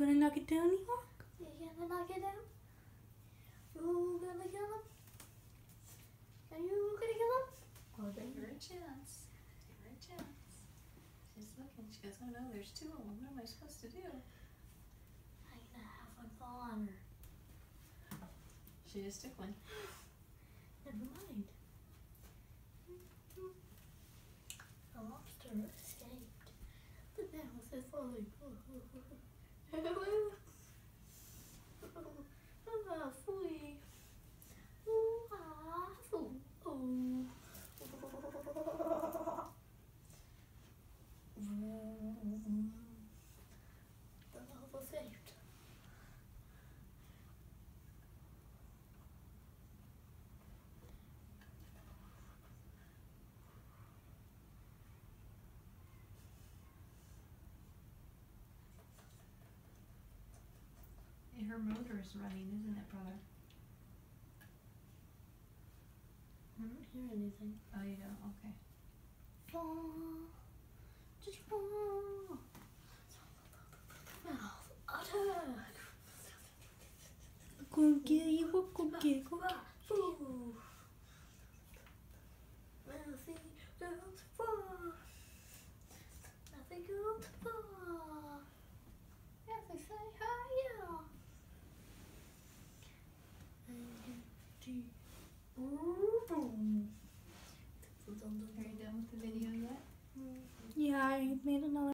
gonna knock it down, Ewok? You gonna knock it down? You gonna kill him? Are you gonna kill him? Oh, Give her a chance. Give her a chance. She's looking. She goes, oh no, there's two of them. What am I supposed to do? I'm gonna have one fall on her. She just took one. Never mind. The lobster escaped. But now it's falling. Fui. The love escaped. Her motor is running, isn't it, brother? I don't hear anything. Oh, you don't? Okay. Fall. Just fall. Now, attack. Go get Ewok, go get, go get. Ooh. Nothing goes far. Nothing goes far. Yes, I say hi, Are you done with the video yet? Yeah, I made another.